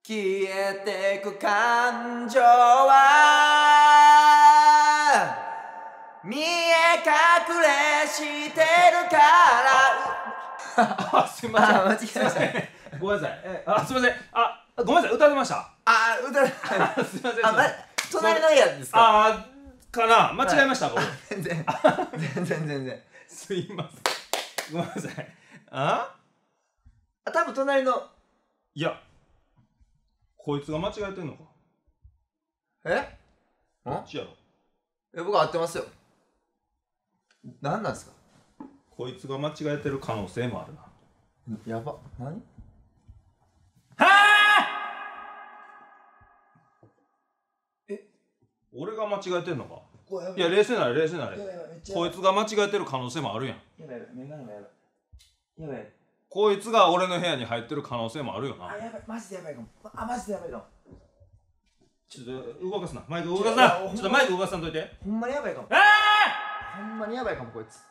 消えてく感情は見え隠れしてるからあ、すみません。 間違えましたね。 ごめんなさい。すみません。ごめんなさい。歌ってました。 歌すみません。 隣の部屋ですか？ かな。間違えました。僕。 全然すいません。ごめんなさい。 多分隣の。 いや、こいつが間違えてんのか。どっちやろ。 僕は合ってますよ。何なんですか？ こいつが間違えてる可能性もあるな。 やば。何？ はぁ！俺が間違えてんのか。いや、冷静なれ。こいつが間違えてる可能性もあるやん。 やばい。 こいつが俺の部屋に入ってる可能性もあるよな。 やばい。マジでやばいかも。マジでやばいかも。 ちょっと動かすな。マイク動かすな。ちょっとマイク動かさんといて。 ほんまにやばいかも。ほんまにやばいかも、こいつ。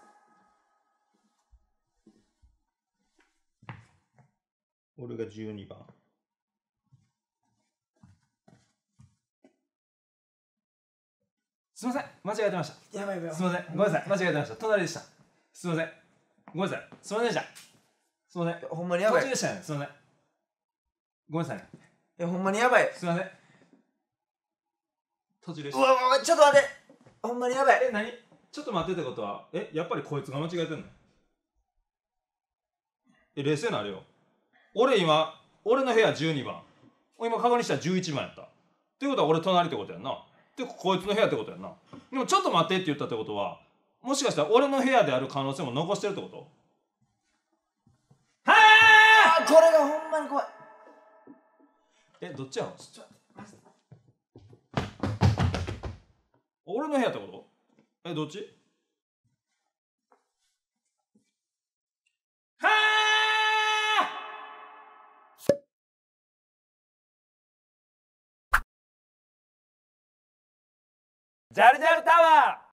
俺が12番。すみません、間違えてました。 やばい。 すみません、ごめんなさい、間違えてました。隣でした。すみません。ごめんなさい。すみませんでした。すみません。 ほんまにやばい。 途中でしたね。すみません。ごめんなさいね。 ほんまにやばい。 すみません。途中でした。 うわ、ちょっと待って。ほんまにやばい。 何？ちょっと待ってってことは、やっぱりこいつが間違えてんの？冷静なれよ。俺の部屋12番。今確認したら11番やった。っていうことは俺隣ってことやんな。で、こいつの部屋ってことやんな。でもちょっと待ってって言ったってことは、もしかしたら俺の部屋である可能性も残してるってこと？はあ、これがほんまに怖い。 どっちやろ？俺の部屋ってこと？どっち？はジャルジャルタワー